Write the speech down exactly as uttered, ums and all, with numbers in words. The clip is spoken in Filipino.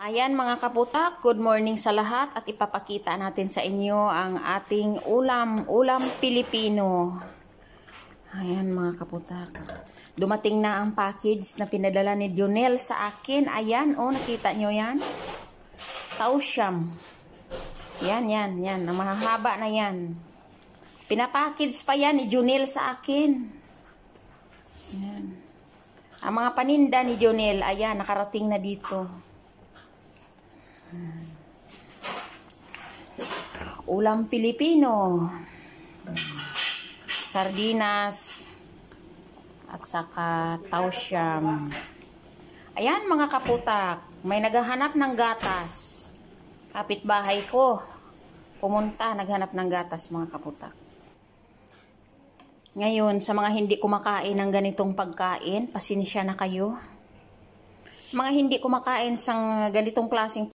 Ayan mga kaputak, good morning sa lahat at ipapakita natin sa inyo ang ating ulam, ulam Pilipino. Ayan mga kaputak. Dumating na ang package na pinadala ni Jonel sa akin. Ayan, oh nakita nyo yan? Tausyam. Yan, yan, yan. Ang mahahaba na yan. Pinapackage pa yan ni Jonel sa akin. Ayan. Ang mga paninda ni Jonel, ayan, nakarating na dito. Ulam Pilipino, sardinas at saka tausyam. Ayan mga kaputak, may naghahanap ng gatas. Kapitbahay ko pumunta, naghanap ng gatas mga kaputak. Ngayon sa mga hindi kumakain ng ganitong pagkain, pasensya na kayo. Mga hindi kumakain sa ganitong klaseng